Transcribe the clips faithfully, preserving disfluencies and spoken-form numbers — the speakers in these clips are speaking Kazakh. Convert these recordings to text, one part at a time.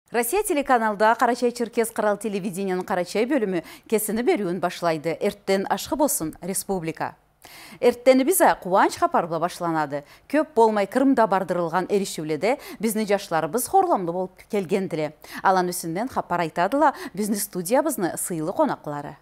Россия телеканалда Карачай-Черкес Кырал телевидениянын Карачай бөлімі кесіні беруін башлайды. Эрттен ашқы болсын республика. Эрттені бізі қуанч хапарбла башланады. Көп болмай Кырымда бардырылған ерішуледе бізні жашларыбыз хорламды болып келгенділе. Алан үсінден хапар айтадыла бізні студиябызны сыйлы қонақлары.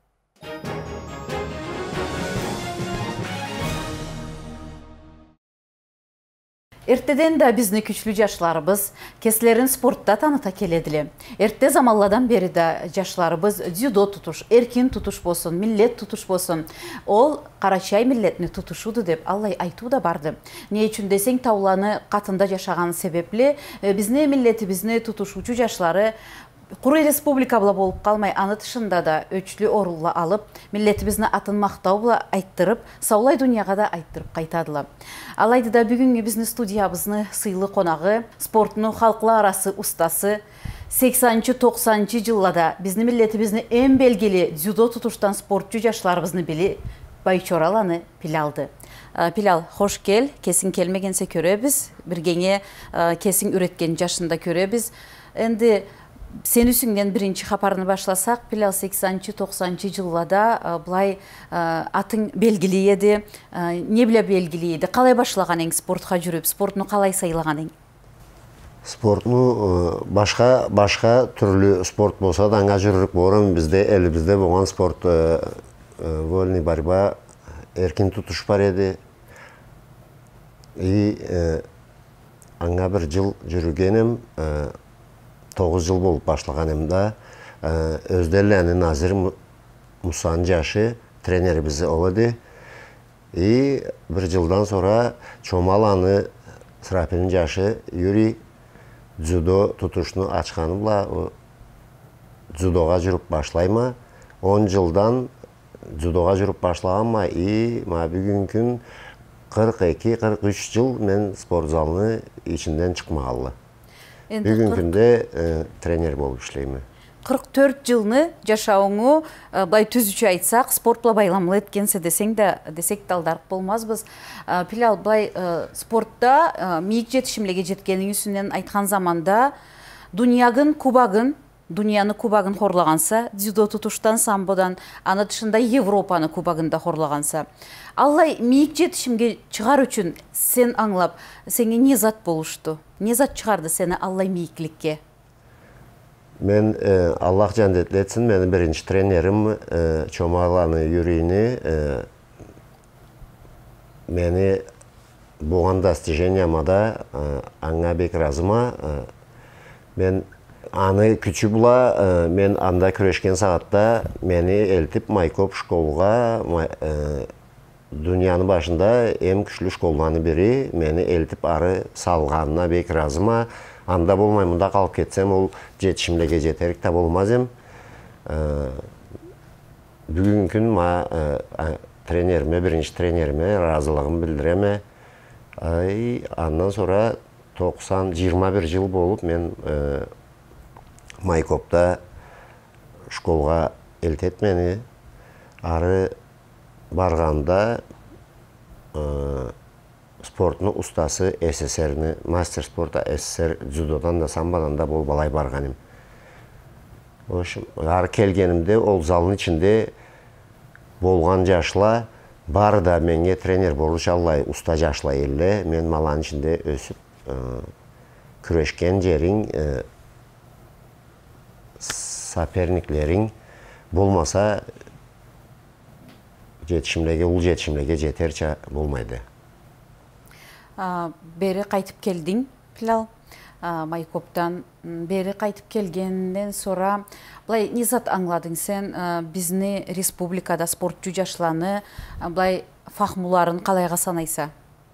Эрттеден да бізні күчлі жашларыбыз кеслерін спортта таныта келеділі. Эртте замалладан бері да жашларыбыз дзюдо тутуш, эркин тутуш болсын, миллет тутуш болсын. Ол Карачай миллетini тутушуды деп Аллай айту да барды. Не үшін десең тауланы қатында жашаған себеплі бізні миллеті бізні тутушучу жашлары Құры республика бұла болып қалмай, аны тышында да өчлі орылла алып, миллетімізні атын мақтау бұла айттырып, саулай дүнияға да айттырып қайтадылы. Алайды да бүгінгі бізні студиябызны сыйлы қонағы, спортыны халқылы арасы ұстасы, сексенінші тоқсаныншы жыллада бізні миллетімізні ең белгілі дзюдо тұтуштан спортчу жашларыбызны білі Байчораланы Пилалды. Пилал, хош кел, кесін келмегенсе көребіз, біргене кесін үреткен жашында көребіз. Енді Sen üsünden birinci xaparını başlasak, Pilal сексенінші тоқсаныншы жыллада бұлай атын белгілейді, не біле белгілейді? Қалай башылаған ең спортқа жүріп, спортны қалай сайлаған ең? Спортны башқа, башқа түрлі спорт болса да аңа жүріп борын бізде, әлі болған спорт вольный борьба, эркин тутуш бар еді. И аңа бір жыл жүргенім, тоғыз жыл болып башлаган эмда Өздерләни Назир Мусаның жашы тренери бизе олады. И bir жылдан sonra Чомаланы Сырапелин жашы Юрий дзюдо тутушну ачканы була дзюдога жүрүп башлайма. он жылдан дзюдога жүрүп башлаганма и ма бүгүнкүн кырк эки кырк үч жыл мен спорт залыны ичинден чыкмагалы. Бүгін күнде тренер болып ішлеймі. қырық төрт жылны жашауыңы бай түзүчү айтсақ, спортла байламлы еткенсе десең де, десек талдарық болмазбыз. Пилал, бай спортта мейік жетішімлеге жеткенің үсінен айтқан заманда дүниягын кубагын, Дүнияны кубагын хорлағанса, дзюдо тутуштан самбодан, аны дышында Европаны кубагында хорлағанса. Аллай мейік жетішімге чығар үшін сен аңлап, сенге не зат болушты? Не зат чығарды сені Аллай мейіклікке? Мен Аллах жандетлетсін, менің бірінші тренерім Чомаланы Юрийни мені болған достижениямада аңа бек разыма. Мен Аны күчі бұла, мен анда күрешкен сағатта мені әлтіп Майкоп школға, дүнияны башында эм күчлі школаны бері, мені әлтіп ары салғанына бек разыма. Анда болмай мұнда қалып кетсем, ол жетішімлеге жетерік та болмазым. Бүгін күн ма тренеріме, бірінші тренеріме разылығын білдіреме. Андан sonra тоқсан жиырма бір жыл болып мен Майкопта школға елтет мені. Ары барғанда спортны ұстасы СССР'ні, мастер спорта СССР дзюдодан да самбадан да бол балай барғаным. Ары келгенімде ол залын ішінде болған жашла бар да менге тренер болуш аллай уста жашла елі. Мен малан ішінде өсіп күрешкен жерің соперниклерин болмаса жетишимлеге, ул жетишимлеге жетерче болмайды. Бері қайтып келдің, Пилал, Майкоптан бері қайтып келгенден sonra былай не зат аңладың сен бізні республикада спортчу жашланы былай фахмуларын қалайға санайса?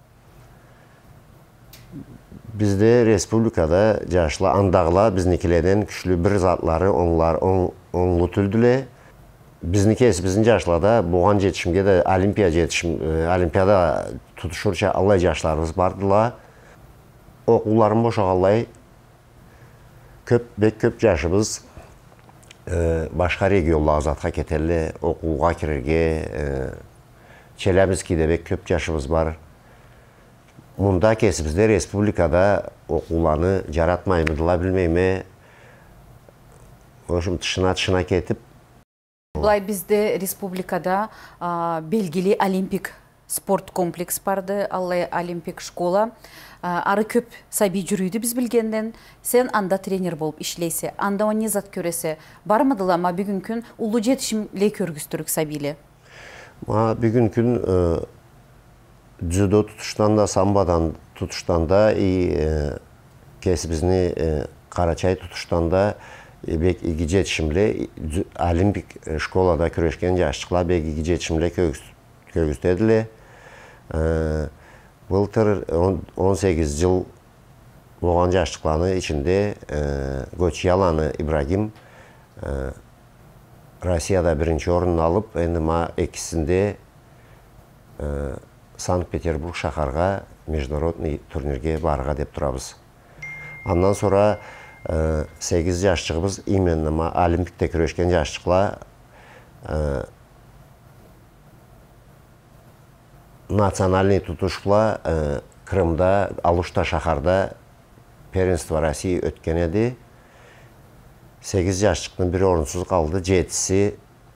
Bizde республикада жашла андағыла biznikileden күчлі бір затлары оңлар оңлы түлділе. Biznikesi bizin жашлада болған жетішімге де олимпия жетішім, олимпияда тұтышырша аллай жашларымыз бардыла. Оқуларым бошағалай көп, бек көп жашыбыз башқа регионлағы затқа кетерлі, оқуға кірерге, Челябинскийде бек көп жашыбыз бар. Мұнда кесімізде республикада оқуланы жаратмаймыдыла білмейме, ошым тышына-тышына кетип. Булай bizde республикада белгili олимпик спорт комплекс барды, аллай олимпик школа. Ары көп саби жүрүйді біз білгенден, сен анда тренер болып ішлейсе, анда он не зат көресе, бар мыдыла ма бүгін күн улы жетішімле көргістірік сабиле? Ма бүгін күн дзюдо tutuştanda, самбадан tutuştanda, kesibizini Карачай tutuştanda bek iki жетішімле олимпик школада күрешкен жашчықла бек iki жетішімле көгістеділе. Былтыр он сегиз жыл болған жашчықланы içinde Göçyalаны Ибрагим Россияда бірінші орын алып, енді ма екісінде Санкт-Петербург шақарға международный турнирге барыға деп тұрабыз. Андан sonra сегиз жашчығыбыз именно ма олимпикте күрешкен жашчықла национальный tutuşla Крымда, Алушта шақарда первенство России өткен еді. сегиз жашчықтың бірі орынсыз қалды, жетісі,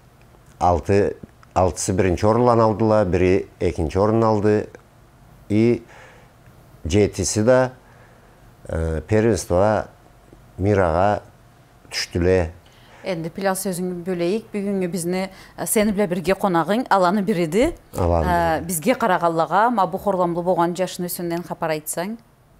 алтысы бірінші орын алдыла, бірі екінші орын алды. И жетісі да первенство Мираға түштіле. Енді пилал сөзіңі бөлейік, бүгінгі бізні сені біле бірге қонағың аланы біреді. Бізге қарағаллаға, ма бұл қорламлы болған жашын өсінден қапар айтсаң?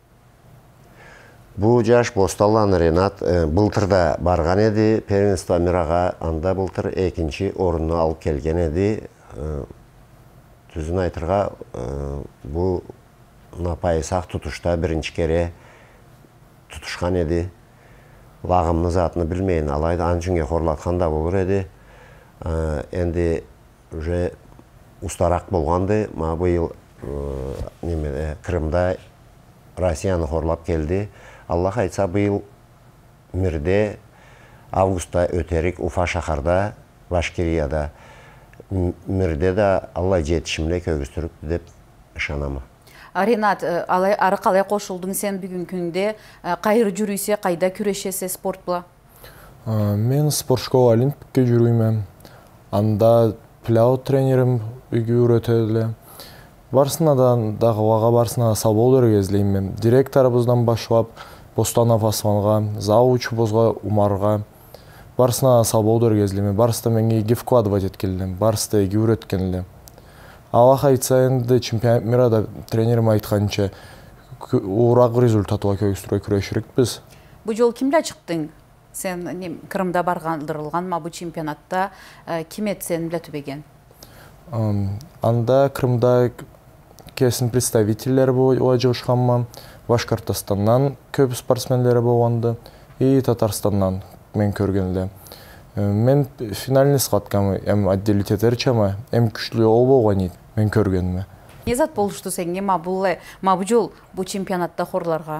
Бұл жаш Босталланы Ренат бұлтырда барған еді, первенство Мираға анда бұлтыр екінші орынны алып келген еді. Түзін айтырға бұл напайсақ тұтышта бірінші кере тұтышқан еді. Lağımını zatını bilmeyin, alaydı ançınge xorlatkan da olur edi. Endi ustarak bolğandı. Ma bu yıl Kırımda Rusiyanı xorlap geldi. Allah aytsa bu yıl Mirde, avgustda öterik Ufa şaharda, Başkiriyada, Mirde de Allah жетішімле көгістіріп деп ышанамы. Ренат, ары қалай қошылдың сен бүгін күнде, қайыр жүрісе, қайда күрешесе спорт бұла? Мен спорт школа олимпикке жүреймін. Анда пляу тренерім үйге үйретеді. Барсына дағы ваға барсына сабол өргезлеймін. Директорыбыздан башлап, Бостанов Асманға, Зауч бозға Умарға. Барсына сабол өргезлеймін. Барсыда менге ге вкладывать еткелдім. Барсыда еге үйреткенлі. Аллах айтса енді чемпионат мирада тренерім айтқанша ұрақ результатыға көгістіруге күрешірік біз. Бұл жол кімді шықтың? Сен Крымда барғандырылған ма бұл чемпионатта кім ет сен білі түбеген? Анда Крымда кесін представителері бұл жылшқан ма, Башқұртстаннан көп спортсменлері болғанды, и Татарстаннан мен көргенлі. Мен финальный схваткамы, әм отделитетер чама, әм күшлі ол болған еді, мен көргенімі. Не зат болышты сенге ма бұл жол бұл чемпионатта хорларға?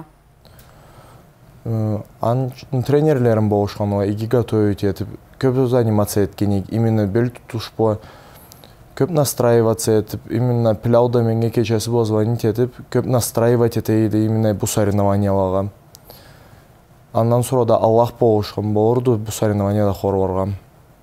Тренерлерім болышқанға, игі готовить етіп, көп занимация еткенек, именно бел тұтуш по, көп настраиваться етіп, именно пляуда менге кечесі бол звонить етіп, көп настраивать етейді именно бұл соревнованиялаға. Андан sonra da Аллах болышқым болырды бұл соревнованияда хор барғам.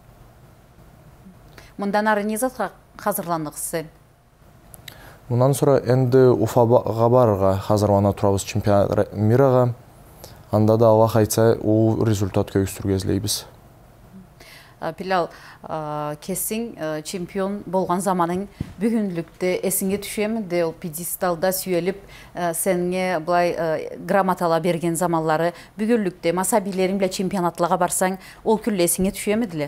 Мұндан ары не затқа қазырландық сен? Мұндан sonra енді Уфаға барыға қазырлана тұрабыз чемпионат мираға. Анда да Аллах айтса, ол результат көгістіргезлейбіз. Пилал, кесің чемпион болған заманың бүгінлікті әсіңе түшемді, ол педесталда сүйеліп, сәнге бұлай грамотала берген заманлары бүгінлікті масабилерің біле чемпионатлыға барсаң, ол күлі әсіңе түшемеділі?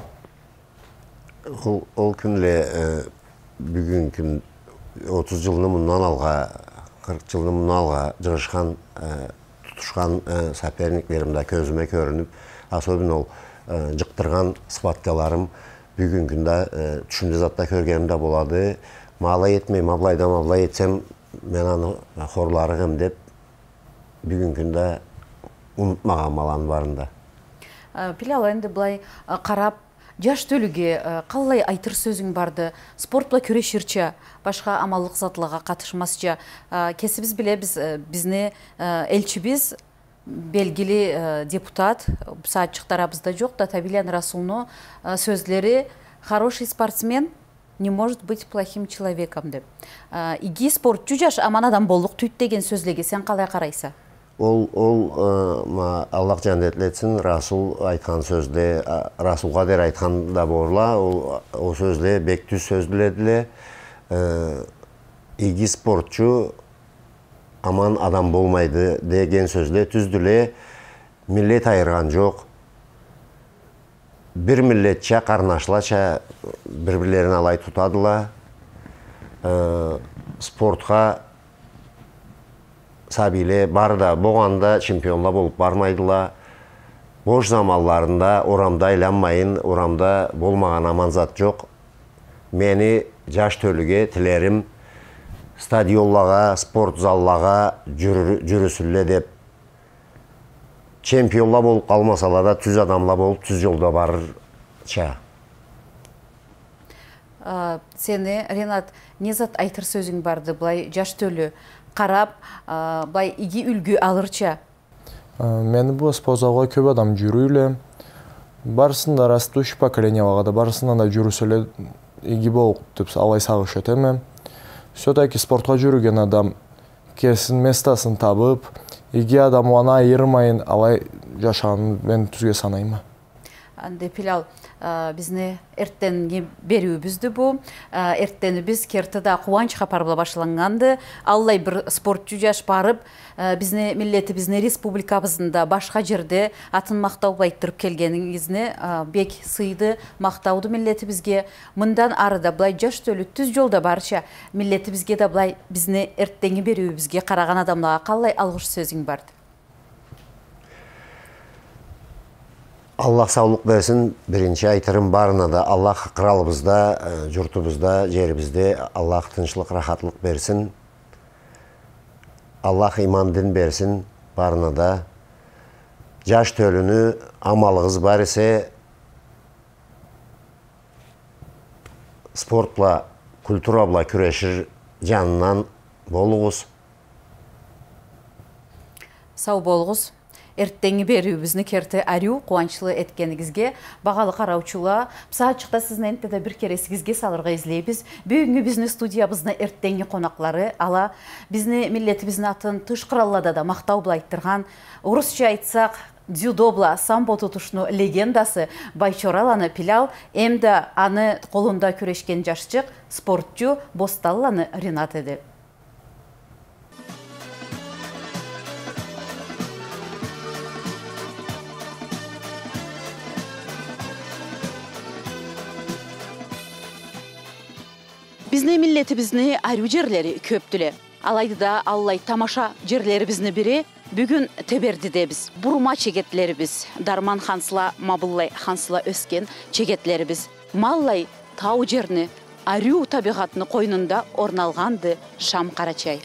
Ол күнле бүгін күн отуз жылыны мұндан алға, кырк жылыны мұндан алға жығышқан, тұтышқан соперниклерімді көзіме көрініп, особенно ол жықтырған спаткаларым бүгін күнде түшімді затта көргенімде болады. Мала етмей, маблайда маблай етсем, мен аны хорларығым деп бүгін күнде ұмытмаған малан барында. Пилал, енді бұлай қарап, жаш төліге қалай айтыр сөзің барды, спортла күрешірчі, башқа амалық затлыға қатышмасча, кесібіз біле біз, бізіне әлчі біз, белгili депутат саатчыктарыбызда жок да Табилен Расулну сөзлери хороший спортсмен не может быть плохим человеком деп. Иги спортчу жаш аман адам болдук түйт деген сөзлеге сен калай карайсың? Ол ол Аллах жаннетлетсин, Расул айткан сөзде Расул Кадер айткан да борла, ол о сөзде бек түз сөздүледиле. Иги спортчу аман адам болмайды деген сөзде түздүле. Миллет айырган жок. Bir milletçe, karnaşlaça birbirlerine alay tutadılar. E, sportqa sabile bar da, boğanda çempiyonla bolup barmaydılar. Boş zamanlarında oramda aylanmayın, oramda bolmağan aman zat yok. Meni jaş tölüge tilerim stadionlağa, sport zallağa jürüsülle dep. Çempiyonla bolup kalmasalar da tüz adamla bolup tüz yolda barırça. Seni Ринат, не зат айтыр сөзің барды, былай жаш төлі қарап, былай иги үлгі алырча? Мені бұл спозауға көп адам жүрүйле. Барысында растующий поколенияларға да барысында да жүрүсөле иги болуп деп алай сагыш этеме. Все-таки спортқа жүрген адам керсин местасын табып, иги адам уана айырмайын алай жашаганын мен түзге санайм. Анде Пилал, бизне эртенге берүүбүздү бу. Эртени биз кертида кубанычка парбла башланганды. Аллай бир спортчу жаш барып, бизне миллети бизне республикабызында башка жерде атын мактау байттырып келгениңизне бек сыйды, мактауду миллети бизге. Мындан арыда былай жаш төлү түз жолда барча миллети бизге да былай бизне эртенге берүүбүзгө караган адамдарга калай алгыш сөзүң бар? Allah sağlık versin. Birinci aytırım barına da Allah kralımızda, yurtumuzda, yerimizde Allah tinçlik, rahatlık versin. Allah iman din versin barına da. Jaş tölünü amalığız var ise sportla, kulturabla küreşir canından bolğuz. Sağ bolğuz. Эртеңи берүүбүздү керте арю кубанчылуу эткенигизге багалы караучула саатчыкта сиздин энтеде бир кересигизге салырга излейбиз. Бүгүнкү биздин студиябыздын эртеңи конаклары ала бизни миллетибиздин атын тышкыраллада да мактау бла айттырган, орусча айтсак дзюдо бла самбо тутушну легендасы Байчораланы Пилал, эмди аны колунда күрөшкен жашчык спортчу Босталланы Ринат эди. Bizne milletibizne aryu жерleri köptüle. Alaydı da Allay tamaşa жерleribizne biri bugün teberdi de biz. Burma çegetlerimiz, Darman Hansla, Mabullay Hansla ösken çegetlerimiz. Mallay tau jerini, aryu tabiatını koynunda ornalgandı Şam Karaçay.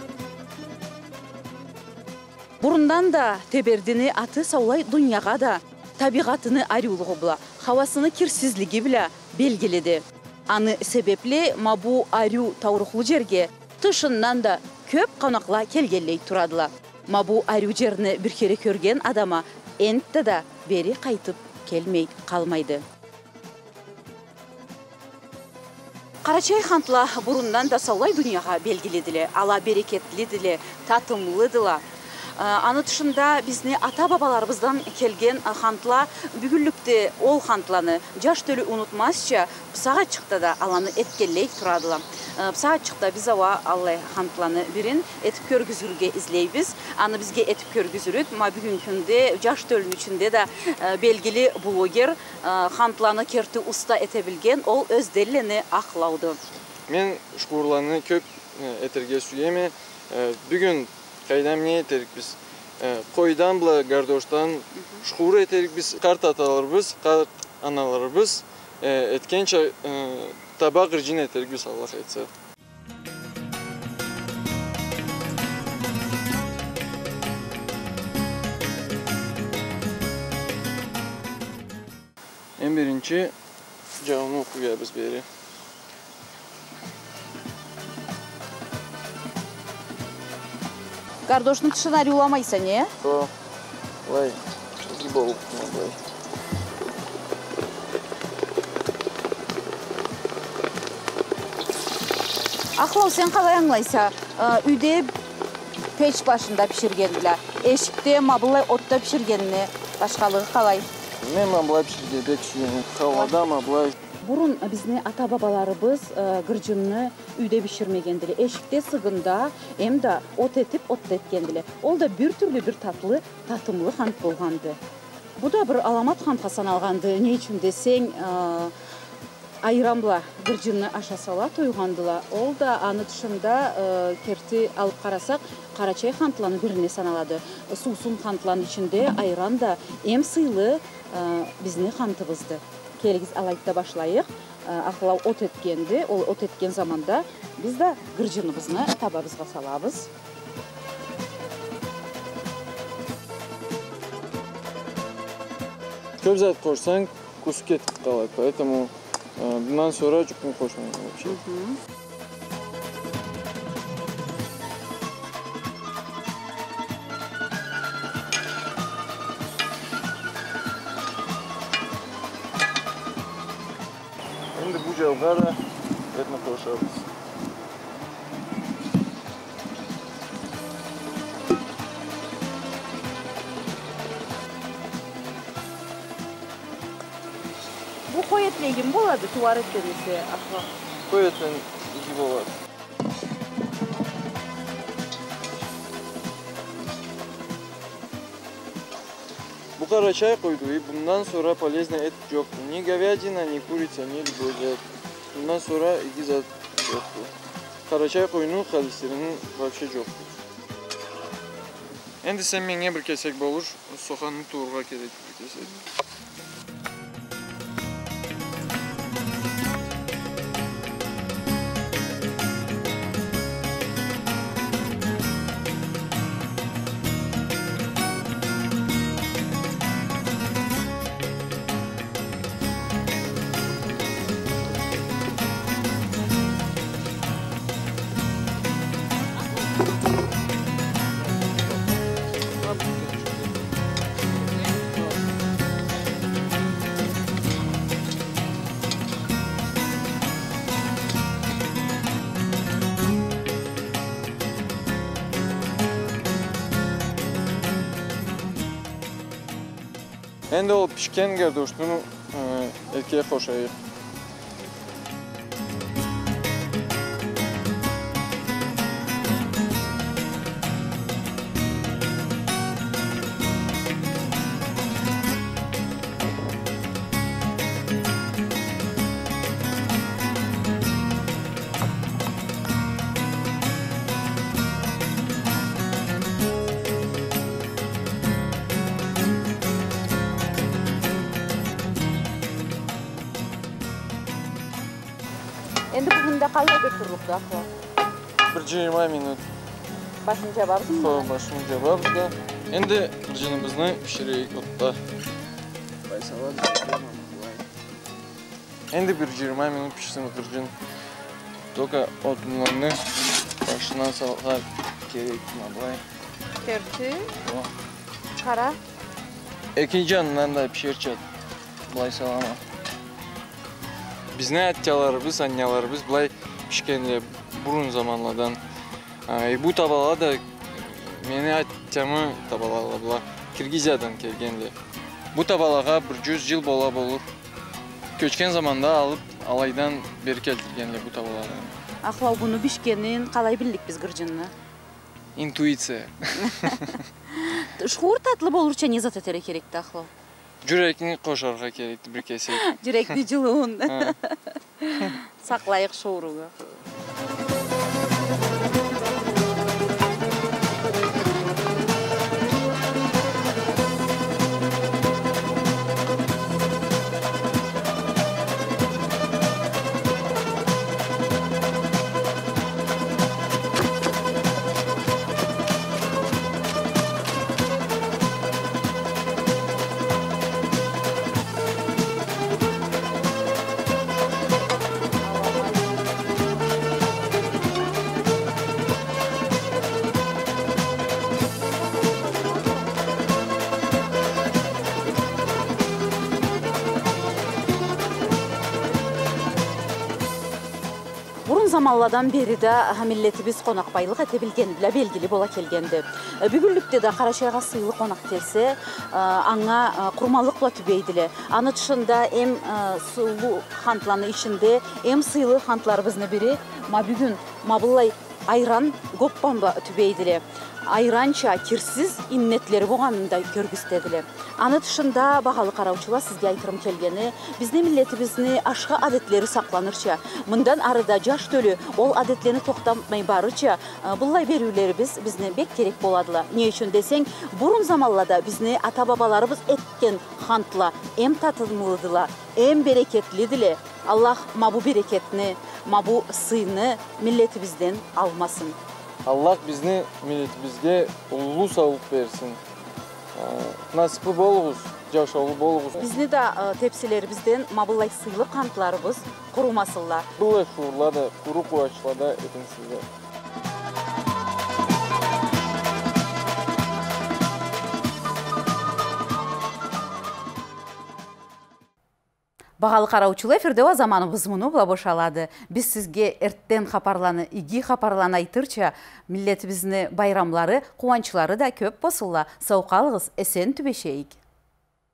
Burundan da teberdini atı saulay dünyaga da tabiatını aryuluğu bula, havasını kirsizligi bile belgiledi. Anı sebeple mabu aryu tavruqlu жерге tışından da köp qanaqla kelgelley turadılar. Mabu aryu jerini bir kere körgen adama entde da beri qaytıp kelmey kalmaydı. Karaçay hantla burundan da saulay dünyaga belgilediler, ala bereketlidiler, tatımlıdılar. Anı dışında bizni ata babalarımızdan kelgen hantla bügüllükte ol hantlanı jaş tölü unutmazça sağa çıktı da alanı etkelleyip turadılar. Sağa çıktı biz ava Allay hantlanı birin etip körgüzülge izleybiz. Anı bizge etip körgüzülüt. Ma bugünkünde jaş tölün içinde de belgili bloger hantlanı kerti usta etebilgen ol öz delini aklaudu. Men şukurlarını köp eterge suyemi. Bugün Kaydam ne eterik biz? Koydan bula gardoştan şuuru eterik biz kart atalarımız, kart analarımız etkençe tabak ricin eterik biz Allah etse. En birinci cevabını okuyor biz beri. Gardoşnun tışına arıulamaysa ne? O, Vay, iyi balık vay. Aklım sen kalay anlaysa, üde peç başında pişirgendiler. Eşikte mabılay otta pişirgenini başkalığı kalay. Men mabılay pişirgedek suyunu, havada mabılay. Burun bizni ata babalarımız gırcınını üde pişirmegендili. Eşikte sığında hem de ot etip ot etkendili. Ol da bir türlü bir tatlı, tatımlı hant bolgandı. Bu da bir alamat hantqa sanalgandı. Ne için deseng, ayramla gırcınını aşasala toygandılar. Ol da anı dışında kerti alıp qarasak, Qaraçay hantlanı birine sanaladı. Susun hantlanın içinde ayran da em sıylı bizni hantımızdı. Keligiz alayıkta başlayıq. Axlav ot etkendi. O ot etken zamanda biz de gırcınımızını tabağımızga salabız. Köp zat koşsan kusuk etip kalır. Поэтому bundan sonra cukun koşmayın вообще. Şimdi bu cevga da etme koşarız. Bu koy etlegin boladı tuvaret dedisi akla. Koy etten iyi bolar. Bu Qaraçay koyduğu bundan sonra полезный et yok. Ni говядина, ni курица, ni любой. Bundan sonra iki zat yok. Qaraçay koyunu холестерinin вообще yok. Endi sen menga bir kesek bolur, soğanını tuğurga gerek bir kesek. Endi o pişken gardoşunu erkeğe koşayıq. Endi bugün kalay götürürük da. Bir yirmi minut. Başını cevabız mı? Sonra başını cevabız da. Endi gırcınımızı pişireyik otta. Endi bir yirmi minut pişsin gırcın. Toka odunlarını başından salğa gerek ablay. Kerti, kara. İkinci yanından da pişirçat. Bulay salama. Biz ne atyalarımız, anyalarımız bulay pişkenle burun zamanlardan. E, bu tabala da meni atyamı tabalalar bulay. Kirgiziyadan kelgenle. Bu tabalağa bir yüz yıl bola olur. Köçken zamanda alıp alaydan beri keltirgenle bu tabalalardan. Axlav bunu pişkenin kalay bildik biz gırcınını. İntuitsiya. Şuur tatlı bolurça ne zat etere kerekti axlav? Жүrekni koşarga kerekti bir kesek. Жүrekni жылуын. Сақлайық шуыруға. zamanlardan beri de milletimiz konakbaylık ete bilgendiler, belgili bola kelgendi. Bugünlükte de Karaçay'a sıyılı konak telse, ana kurmalıkla tübeydili. Anı dışında hem sığılı hantlanı içinde, hem sıyılı hantlarımızın biri, ma bugün mabullay ayran goppamba tübeydili. Ayrança kirsiz innetleri boğanında görgüstediler. Anı dışında bahalı karavçılar sizge aytırım kelgeni, bizne milletimizni aşka adetleri saklanırça, bundan arada jaş dölü ol adetlerini toxtamay barıça, bullay berülerimiz bizne bek gerek boladılar. Ne için deseng, burun zamanlarda bizni ata babalarımız etken hantla em tatılmılıdılar, em bereketlidiler. Allah ma bu bereketini, ma bu sıyını milletimizden almasın. Allah bizni milletimizge ulu sağlık versin. Nasipli bolğuz, yaşalı bolğuz. Bizni de tepsilerimizden mabullay sıylı kantlarımız kurumasınlar. Bullay şuurlar da, kuru kulaçlar da edinsizler. Бағалы қараучылы эфирде о заманыбыз мұны бұла бошалады. Біз сізге әрттен қапарланы, иги қапарланы айтырча, миллетімізні байрамлары, қуанчылары да көп босылла. Сауқалығыз, әсен түбешейік.